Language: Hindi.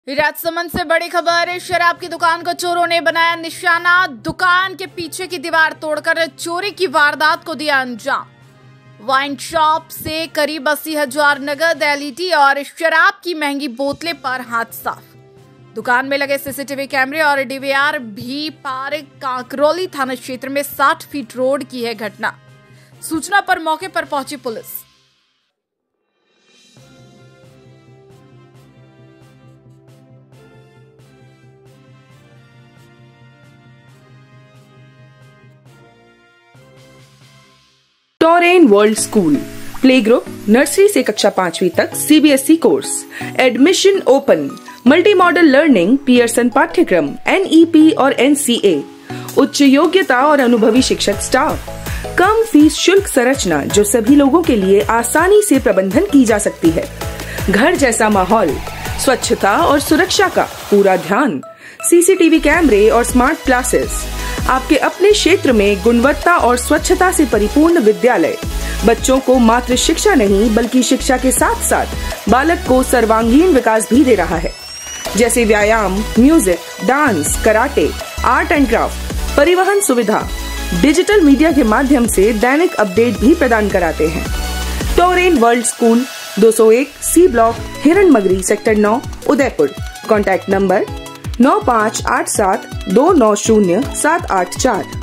राजसमंद से बड़ी खबर। शराब की दुकान को चोरों ने बनाया निशाना। दुकान के पीछे की दीवार तोड़कर चोरी की वारदात को दिया अंजाम। वाइन शॉप से करीब 80,000 नगद, एलईडी और शराब की महंगी बोतलें पर हाथ साफ। दुकान में लगे सीसीटीवी कैमरे और डीवीआर भी पार। कांकरोली थाना क्षेत्र में 60 फीट रोड की है घटना। सूचना पर मौके पर पहुंची पुलिस। टोरेन world school play group nursery से कक्षा 5वीं तक CBSE course. Admission open. Multi modal learning, Pearson पाठ्यक्रम, एनईपी और एनसीए। उच्च योग्यता और अनुभवी शिक्षक स्टाफ। कम फीस शुल्क संरचना जो सभी लोगों के लिए आसानी से प्रबंधन की जा सकती है। घर जैसा माहौल, स्वच्छता और सुरक्षा का पूरा ध्यान। सीसीटीवी कैमरे और स्मार्ट क्लासेस। आपके अपने क्षेत्र में गुणवत्ता और स्वच्छता से परिपूर्ण विद्यालय बच्चों को मात्र शिक्षा नहीं बल्कि शिक्षा के साथ साथ बालक को सर्वांगीण विकास भी दे रहा है, जैसे व्यायाम, music, dance, karate, art and craft, परिवहन सुविधा। डिजिटल मीडिया के माध्यम से दैनिक अपडेट भी प्रदान कराते हैं। टोरेन world school 201 C block, Hiranmagri, sector 9, Udaipur. Contact number 9587290784।